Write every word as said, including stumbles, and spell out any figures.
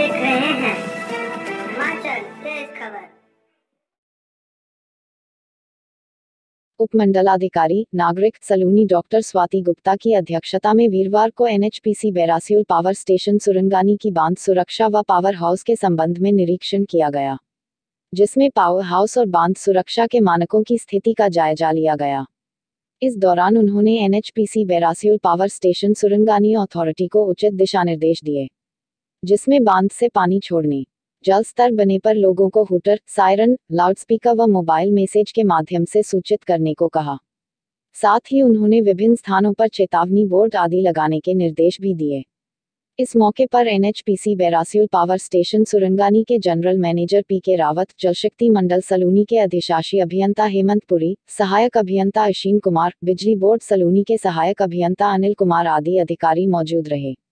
देख रहे हैं हिमाचल तेज खबर। उपमंडलाधिकारी नागरिक सलूनी डॉक्टर स्वाति गुप्ता की अध्यक्षता में वीरवार को NHPC Bairasiul power station Surangani की बांध सुरक्षा व पावर हाउस के संबंध में निरीक्षण किया गया, जिसमें पावर हाउस और बांध सुरक्षा के मानकों की स्थिति का जायजा लिया गया। इस दौरान उन्होंने NHPC Bairasiul power station Surangani authority को उचित दिशानिर्देश दिए, जिसमें बांध से पानी छोड़ने, जल स्तर बनने पर लोगों को हूटर, सायरन, लाउडस्पीकर व मोबाइल मैसेज के माध्यम से सूचित करने को कहा। साथ ही उन्होंने विभिन्न स्थानों पर चेतावनी बोर्ड आदि लगाने के निर्देश भी दिए। इस मौके पर NHPC Bairasiul power station Surangani के जनरल मैनेजर पी के रावत, जलशक्ति मंडल सलूनी के अधिशासी अभियंता हेमंत पुरी, सहायक अभियंता अशीन कुमार, बिजली बोर्ड सलूनी के सहायक अभियंता अनिल कुमार आदि अधिकारी मौजूद रहे।